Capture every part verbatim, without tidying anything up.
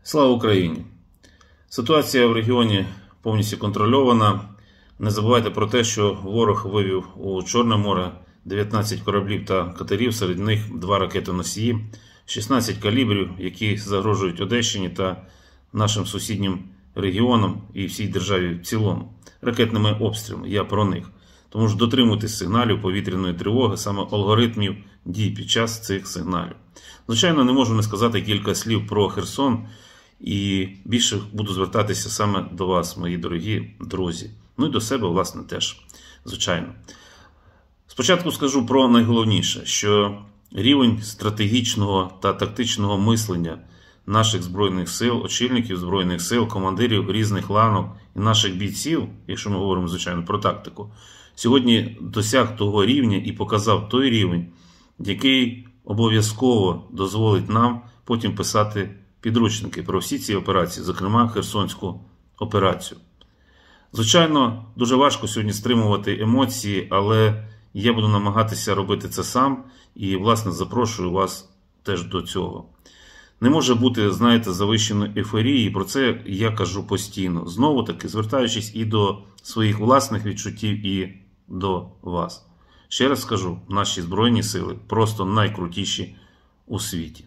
Слава Україні! Ситуація в регіоні повністю контрольована. Не забувайте про те, що ворог вивів у Чорне море дев'ятнадцять кораблів та катерів, серед них два ракетоносії, шістнадцять калібрів, які загрожують Одещині та нашим сусіднім регіонам і всій державі в цілому. Ракетними обстрілами, я про них. Тому ж дотримуйтесь сигналів повітряної тривоги, саме алгоритмів дій під час цих сигналів. Звичайно, не можу не сказати кілька слів про Херсон, і більше буду звертатися саме до вас, мої дорогі друзі. Ну і до себе, власне, теж, звичайно. Спочатку скажу про найголовніше, що рівень стратегічного та тактичного мислення наших Збройних сил, очільників Збройних сил, командирів різних ланок і наших бійців, якщо ми говоримо, звичайно, про тактику, сьогодні досяг того рівня і показав той рівень, який обов'язково дозволить нам потім писати підручники про всі ці операції, зокрема Херсонську операцію. Звичайно, дуже важко сьогодні стримувати емоції, але я буду намагатися робити це сам і, власне, запрошую вас теж до цього. Не може бути, знаєте, завищеної ейфорії, і про це я кажу постійно. Знову-таки, звертаючись і до своїх власних відчуттів, і до вас. Ще раз скажу, наші Збройні сили просто найкрутіші у світі.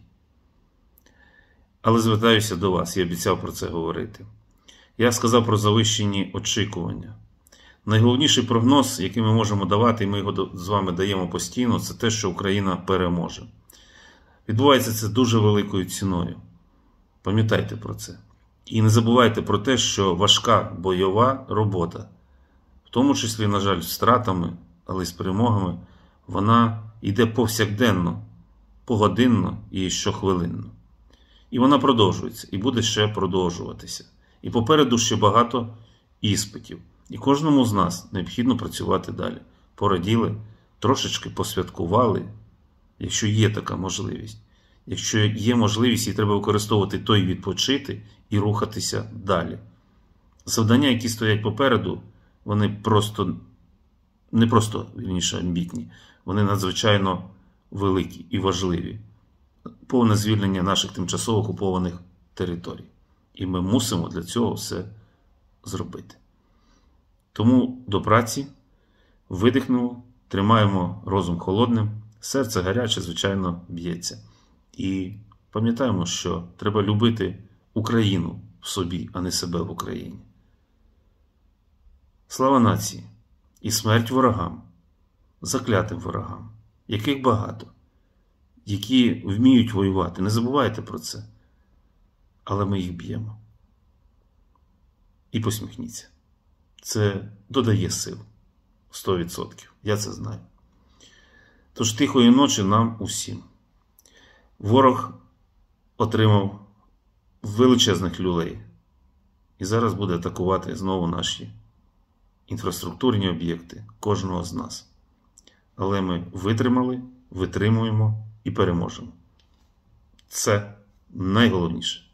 Але звертаюся до вас, я обіцяв про це говорити. Я сказав про завищені очікування. Найголовніший прогноз, який ми можемо давати, і ми його з вами даємо постійно, це те, що Україна переможе. Відбувається це дуже великою ціною. Пам'ятайте про це. І не забувайте про те, що важка бойова робота, в тому числі, на жаль, з втратами, але й з перемогами, вона йде повсякденно, погодинно і щохвилинно. І вона продовжується, і буде ще продовжуватися. І попереду ще багато іспитів. І кожному з нас необхідно працювати далі. Пораділи, трошечки посвяткували, якщо є така можливість. Якщо є можливість і треба використовувати той відпочити і рухатися далі. Завдання, які стоять попереду, вони просто, не просто, вірніше, амбітні, вони надзвичайно великі і важливі. Повне звільнення наших тимчасово окупованих територій. І ми мусимо для цього все зробити. Тому до праці, видихнемо, тримаємо розум холодним, серце гаряче, звичайно, б'ється. І пам'ятаємо, що треба любити Україну в собі, а не себе в Україні. Слава нації і смерть ворогам, заклятим ворогам, яких багато, які вміють воювати. Не забувайте про це. Але ми їх б'ємо. І посміхніться. Це додає сил. сто відсотків. Я це знаю. Тож тихої ночі нам усім. Ворог отримав величезних люлей. І зараз буде атакувати знову наші інфраструктурні об'єкти кожного з нас. Але ми витримали, витримуємо і переможемо. Це найголовніше.